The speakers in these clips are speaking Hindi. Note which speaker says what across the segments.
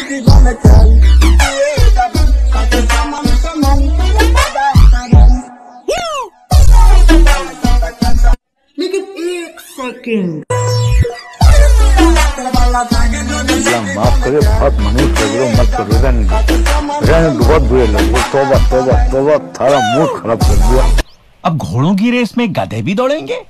Speaker 1: लेकिन एक सेकंड
Speaker 2: माफ करिए, बहुत मनी करो, मत करो, रहने दो, बहुत बुरे लगे। तौबा तौबा तौबा, थारा मूड खराब कर दिया।
Speaker 3: अब घोड़ों की रेस में गधे भी दौड़ेंगे।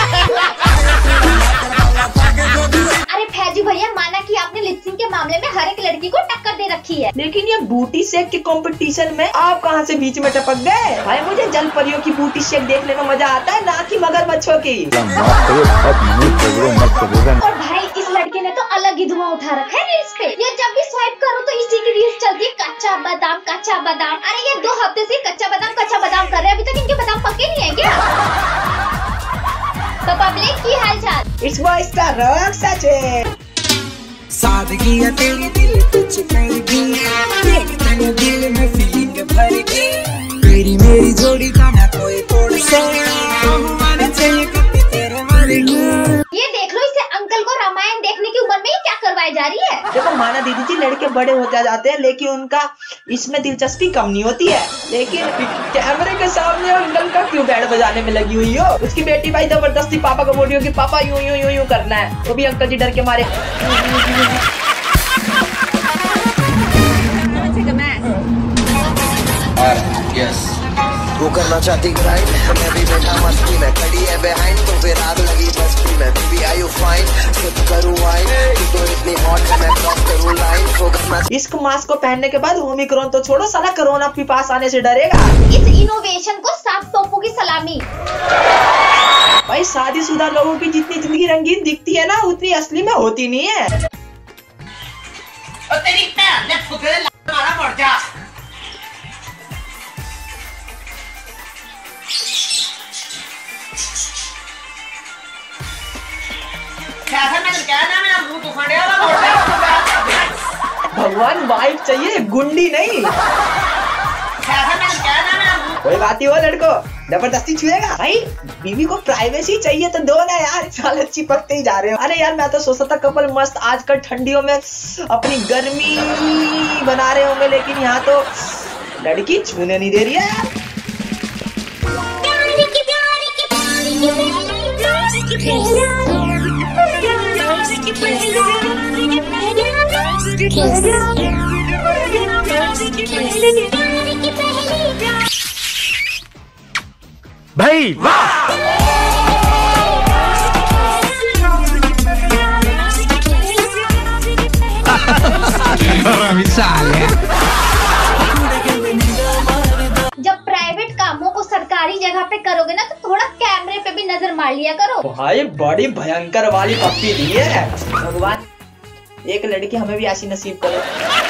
Speaker 4: अरे फैजी भैया, माना कि आपने लिपसिंग के मामले में हर एक लड़की को टक्कर दे रखी है,
Speaker 1: लेकिन ये बूटी शेक के कंपटीशन में आप कहां से बीच में टपक गए? भाई मुझे जल परियों की बूटी शेक देखने में मजा आता है, ना कि मगरमच्छों की।
Speaker 2: माफ करिए, बहुत मनी करो, मत करो।
Speaker 4: और भाई इस लड़के ने तो अलग ही धुआं उठा रखा है रील्स पे। ये जब भी स्वाइप करो तो इसी की रील्स चलती है, कच्चा बादाम कच्चा बादाम। अरे ये 2 हफ्ते से कच्चा बादाम कर रहे हैं, अभी तक इनके बादाम पके नहीं है क्या? तो पब्लिक की हालचाल?
Speaker 1: It's boy star rock Sachin.
Speaker 5: सादगी है तेरी दिल कुछ कर दी, देख तेरे दिल में फीलिंग भर गई, तेरी मेरी जोड़ी का ना कोई तोड़ सकता, हमारे चाहिए कितने तेरे मरेंगे।
Speaker 4: ये देख लो, इसे अंकल को रामायण देखने की उम्र में ही क्या करवाई जा रही है।
Speaker 1: देखो माना दीदी जी, लड़के बड़े होते जाते हैं लेकिन उनका इसमें दिलचस्पी कम नहीं होती है, लेकिन कैमरे के सामने अंकल का क्यों बैंड बजाने में लगी हुई हो? उसकी बेटी भाई जबरदस्ती पापा को बोल रही हो कि पापा यूं यूं यूं यूं करना है, तो भी अंकल जी डर के मारे
Speaker 5: वो करना चाहती ग्राइंड, मैं भी बैठा मस्ती में, खड़ी है बिहाइंड, तो फिर आग लगी मस्ती में। Baby are you fine, sip करूं वाइन, तू तो इतनी हॉट है, मैं क्रॉस करूं लाइन। फोकस मत।
Speaker 1: इस मास्क को पहनने के बाद ओमिक्रॉन तो छोड़ो, साला कोरोना आपके पास आने से डरेगा।
Speaker 4: इस इनोवेशन को साफ तोपों की सलामी।
Speaker 1: भाई शादीशुदा लोगों की जितनी जिंदगी रंगीन दिखती है ना, उतनी असली में होती नहीं है।
Speaker 6: तेरी भैन ने फुकरे मारा मर जा।
Speaker 1: भगवान वाइफ चाहिए, गुंडी नहीं। कोई बात ही हो लड़को, जबरदस्ती छुएगा? भाई बीवी को प्राइवेसी चाहिए तो दो ना यार, साले चिपकते ही जा रहे हो। अरे यार मैं तो सोचता था कपल मस्त आजकल ठंडियों में अपनी गर्मी बना रहे होंगे, लेकिन यहाँ तो लड़की छूने नहीं दे रही है यार।
Speaker 3: भाई वाह!
Speaker 4: जब प्राइवेट कामों को सरकारी जगह पे करोगे ना, तो थोड़ा कैमरे पे भी नजर मार लिया करो।
Speaker 1: भाई बड़ी भयंकर वाली पप्पी दी है भगवान, एक लड़की हमें भी ऐसी नसीब करो।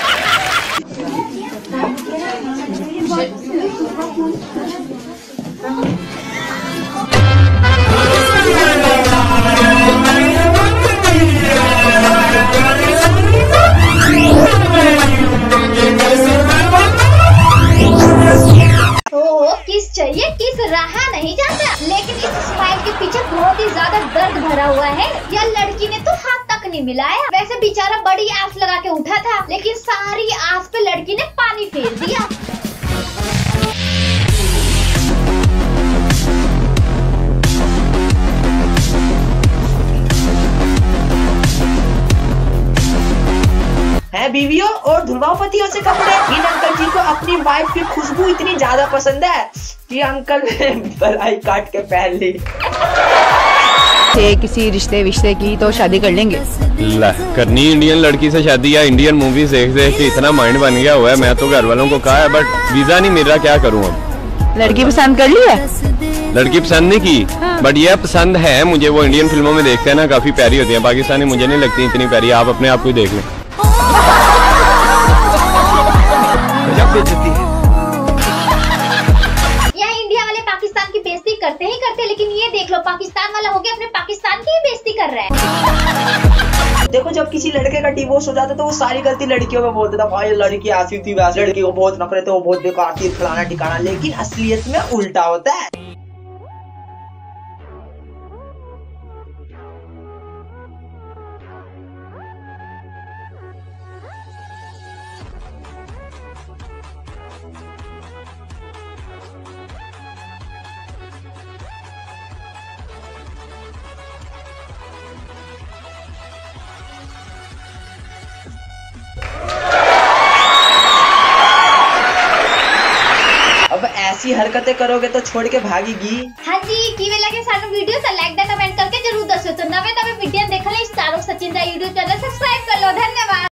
Speaker 4: किस चाहिए, किस रहा नहीं जाता, लेकिन इस स्माइल के पीछे बहुत ही ज्यादा दर्द भरा हुआ है। यह लड़की ने तो हाथ तक नहीं मिलाया। वैसे बेचारा बड़ी आस लगा के उठा था, लेकिन सारी आस पे लड़की ने पानी फेर दिया।
Speaker 1: है बीवियों और धुलवापतियों से कपड़े। इन अंकल जी को अपनी वाइफ की खुशबू इतनी ज्यादा पसंद है कि अंकल ने बलाई काट के पहन ली।
Speaker 7: किसी रिश्ते विश्ते की तो शादी कर लेंगे।
Speaker 8: करनी इंडियन लड़की से शादी या इंडियन मूवीज देख देख के इतना माइंड बन गया हुआ है। मैं तो घर वालों को कहा है बट वीजा नहीं मिल रहा, क्या करूँ अब।
Speaker 7: लड़की पसंद कर ली है?
Speaker 8: लड़की पसंद नहीं की, बट ये पसंद है मुझे। वो इंडियन फिल्मों में देखते हैं ना, काफी प्यारी होती है। पाकिस्तानी मुझे नहीं लगती इतनी प्यारी। आप अपने आप को देख लें।
Speaker 4: यहाँ इंडिया वाले पाकिस्तान की बेइज्जती करते ही करते, लेकिन ये देख लो पाकिस्तान वाला हो गया अपने पाकिस्तान की ही बेइज्जती कर रहा है।
Speaker 1: देखो जब किसी लड़के का डिवोर्स हो जाता तो वो सारी गलती लड़कियों में बोलता था, भाई लड़की ऐसी थी वैसी, लड़की को बहुत नखरे थे, वो बहुत बेकार थी, फलाना ठिकाना। लेकिन असलियत में उल्टा होता है। ऐसी हरकतें करोगे तो छोड़ के भागेगी।
Speaker 4: हाँ जी, किवे लगे सानू वीडियो से लाइक दा कमेंट करके जरूर दसो। तो नवे वीडियो देखने स्टार ऑफ सचिन दा यूट्यूब चैनल सब्सक्राइब कर लो। धन्यवाद।